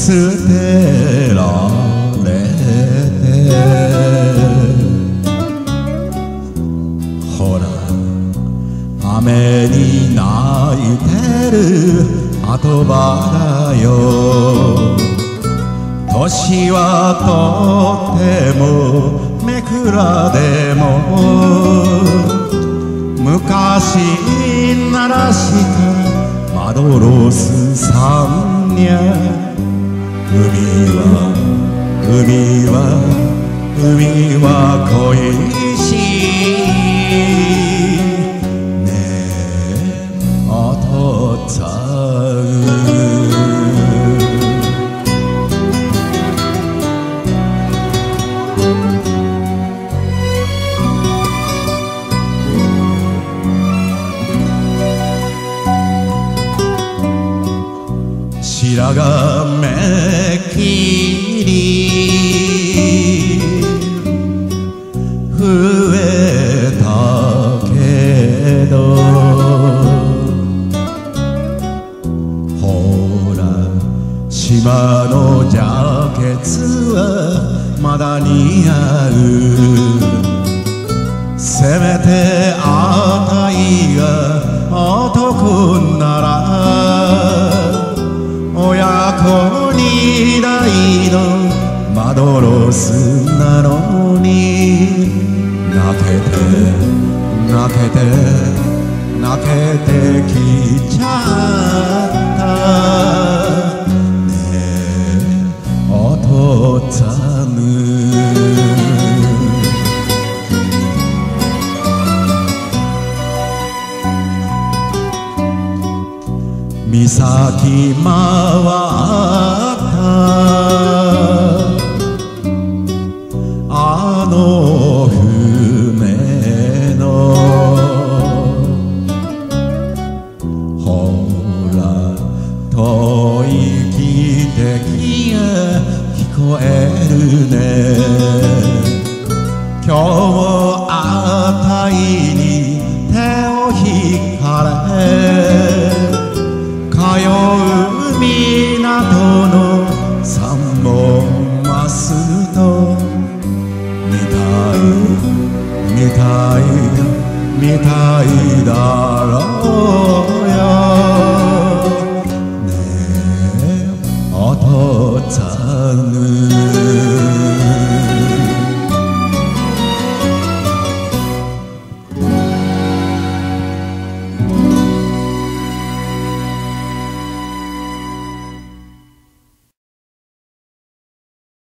捨てられてほら雨に泣いてる後場だよ年はとってもめくらでも昔鳴らしたマドロスさんにゃ海は恋しいねえお父さん白髪切り増えたけどほら島のジャケツはまだ似合うせめてあたいが男なら親子二代のマドロスなのに泣けてきちゃったねえお父さん岬回ったあの船のほら遠い汽笛が聞こえるね今日もあたいに手を引かれ通う港の三本マスとみたいだろうよねえお父さん